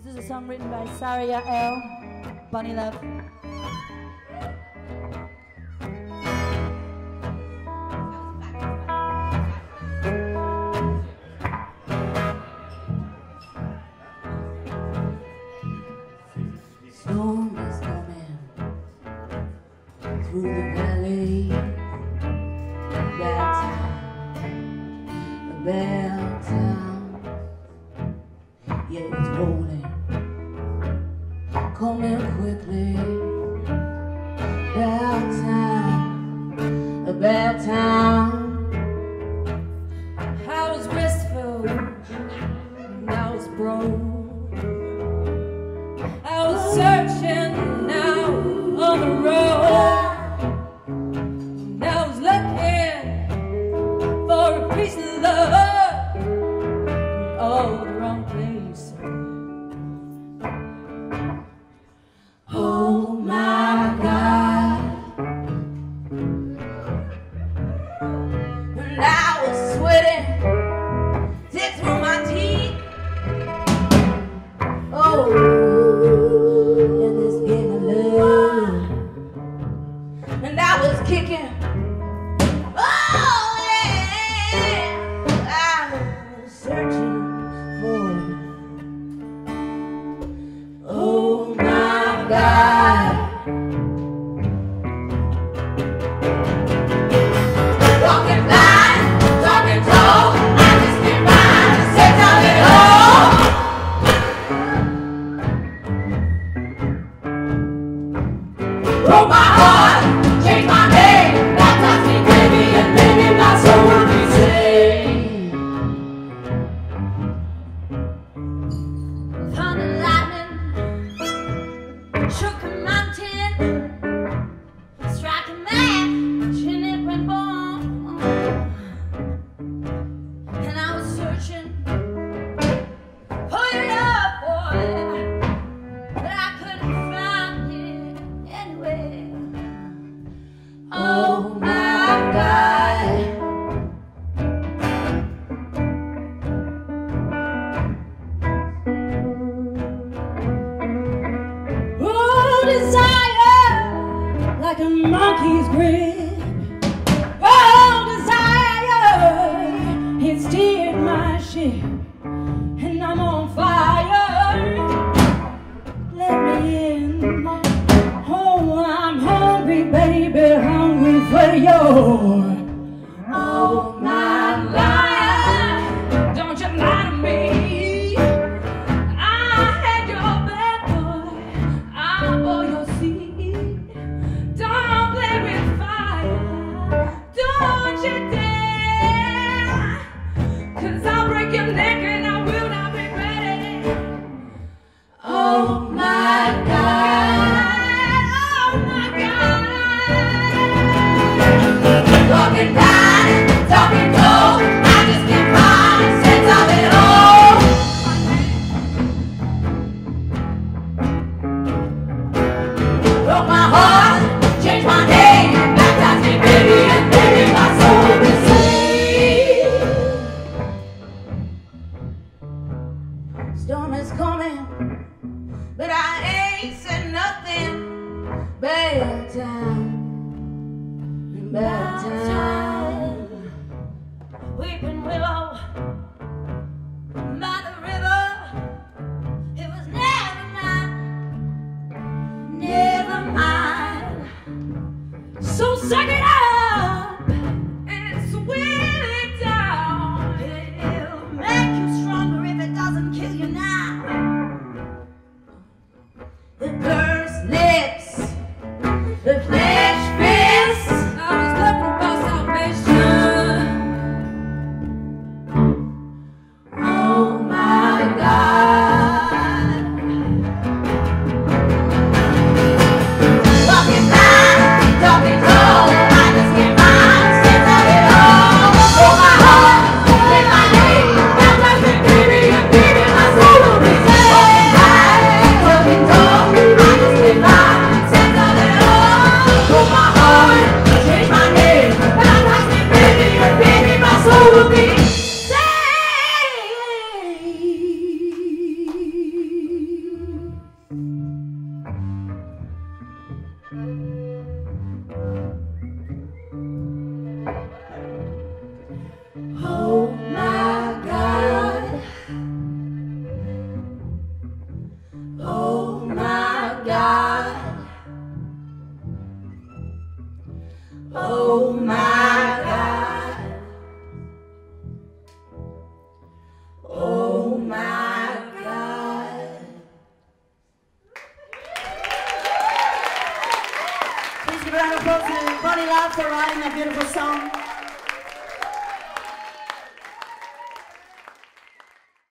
This is a song written by Saria L. Bunny Love. Storm is coming through the valley. Bad time, a bad time. Yeah, it's rolling, coming quickly. Bad time, a bad time. I was restful, and I was broke. I was searching now on the road, and I was looking for a piece of love in all the wrong place. Oh my God, and I was sweating, tears through my teeth. Oh, in this game of love, and I was kicking. Oh yeah, I was searching for. Oh my God. Walking blind, talking tall, I just can't find the sense of it all. Broke my heart, changed my name, baptized me, baby, and maybe my soul will be saved. Thunder lightning shook a mountain, struck a man, chin it went bomb. And I was searching for your love, boy, but I couldn't find it anywhere. Oh my God. Oh, desire, like a monkey's grip. Oh, desire, it steered my ship, and I'm on fire. Let me in. Oh, I'm hungry, baby, hungry for your. Oh, my life, don't you lie to me. I had your back, boy, I bore your seed. Don't play with fire, don't you dare, 'cause I'll break your neck and I will not regret it. Oh my God. Oh my God. Talking blind, talking cold, I just can't find the sense of it all. Broke my heart, changed my name, baptized me, baby, and maybe my soul will be saved. Storm is coming, but I ain't said nothing. Bad time, bad time. Weeping willow by the river, it was never mine, never mine. So suck it up and swim it down. It'll make you stronger if it doesn't kill you now. The cursed lips Oh my God. Oh my God. Oh my God. Oh my God. Please give a round of applause to Bonnie Love for writing that beautiful song.